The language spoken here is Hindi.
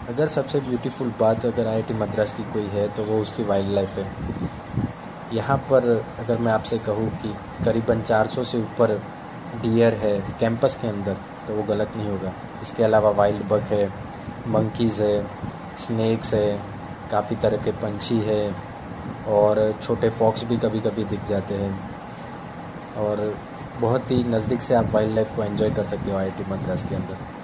अगर सबसे ब्यूटीफुल बात अगर आईआईटी मद्रास की कोई है तो वो उसकी वाइल्ड लाइफ है। यहाँ पर अगर मैं आपसे कहूँ कि करीबन 400 से ऊपर डियर है कैंपस के अंदर, तो वो गलत नहीं होगा। इसके अलावा वाइल्ड बग है, मंकीज़ है, स्नेक्स है, काफ़ी तरह के पंछी है और छोटे फॉक्स भी कभी कभी दिख जाते हैं। और बहुत ही नज़दीक से आप वाइल्ड लाइफ को एंजॉय कर सकते हो आईआईटी मद्रास के अंदर।